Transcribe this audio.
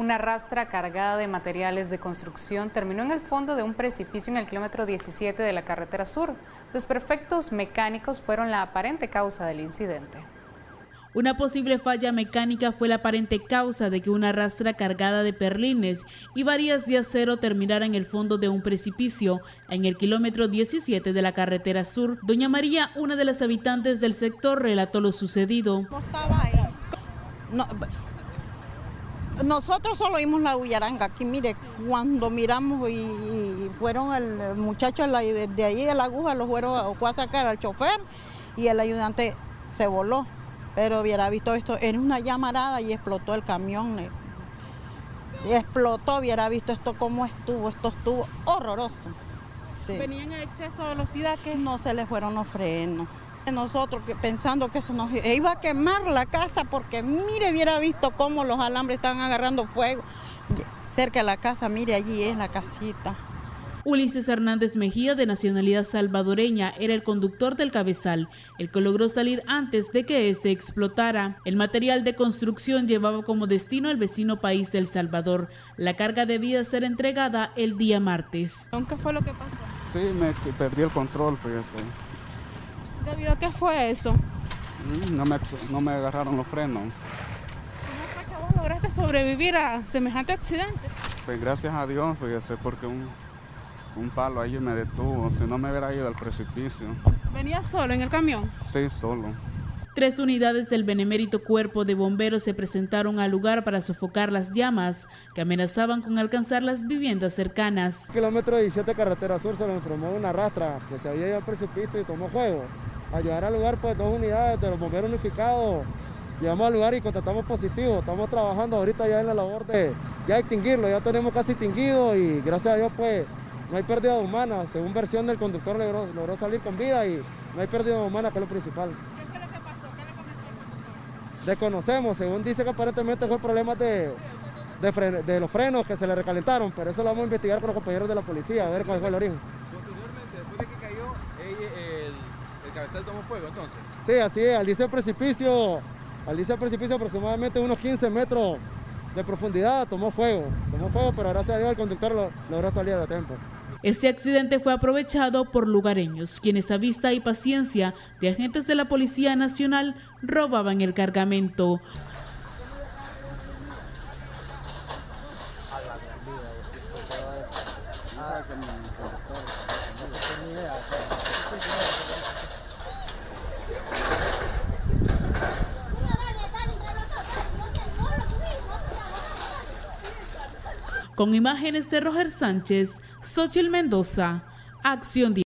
Una rastra cargada de materiales de construcción terminó en el fondo de un precipicio en el kilómetro 17 de la carretera sur. Desperfectos mecánicos fueron la aparente causa del incidente. Una posible falla mecánica fue la aparente causa de que una rastra cargada de perlines y varillas de acero terminara en el fondo de un precipicio en el kilómetro 17 de la carretera sur. Doña María, una de las habitantes del sector, relató lo sucedido. No estaba ahí. No, nosotros solo oímos la bullaranga. Aquí, mire, cuando miramos y fueron el muchacho de ahí de la aguja, fue a sacar al chofer y el ayudante se voló. Pero hubiera visto esto, era una llamarada y explotó el camión. Y explotó, hubiera visto esto cómo estuvo, esto estuvo horroroso. Sí. ¿Venían a exceso de velocidad? ¿Qué? No se les fueron los frenos. Nosotros pensando que se nos iba a quemar la casa porque mire, hubiera visto cómo los alambres estaban agarrando fuego. Cerca de la casa, mire, allí es la casita. Ulises Hernández Mejía, de nacionalidad salvadoreña, era el conductor del cabezal, el que logró salir antes de que este explotara. El material de construcción llevaba como destino al vecino país de El Salvador. La carga debía ser entregada el día martes. ¿Qué fue lo que pasó? Sí, me perdí el control, fíjese. ¿Debido a qué fue eso? No me agarraron los frenos. ¿Cómo fue que vos lograste sobrevivir a semejante accidente? Pues gracias a Dios, fíjese, porque un palo ahí me detuvo, si no me hubiera ido al precipicio. ¿Venías solo en el camión? Sí, solo. 3 unidades del benemérito Cuerpo de Bomberos se presentaron al lugar para sofocar las llamas que amenazaban con alcanzar las viviendas cercanas. Kilómetro 17 carretera sur se lo enfermó una rastra que se había ido al precipicio y tomó fuego. Al llegar al lugar, pues 2 unidades de los bomberos unificados llegamos al lugar y contratamos positivo. Estamos trabajando ahorita ya en la labor de ya extinguirlo, ya tenemos casi extinguido y gracias a Dios pues no hay pérdida humana. Según versión del conductor logró salir con vida y no hay pérdida humana, que es lo principal. ¿Qué fue lo que pasó? ¿Qué le comentó el conductor? Desconocemos, según dice que aparentemente fue problemas de los frenos que se le recalentaron, pero eso lo vamos a investigar con los compañeros de la policía, a ver cuál fue el origen. Posteriormente, después de que cayó, el cabezal tomó fuego entonces. Sí, así es, al irse al precipicio aproximadamente unos 15 metros de profundidad tomó fuego, pero gracias a Dios el conductor logró salir a tiempo. Este accidente fue aprovechado por lugareños, quienes a vista y paciencia de agentes de la Policía Nacional robaban el cargamento. Con imágenes de Roger Sánchez, Xochitl Mendoza, Acción Diaria.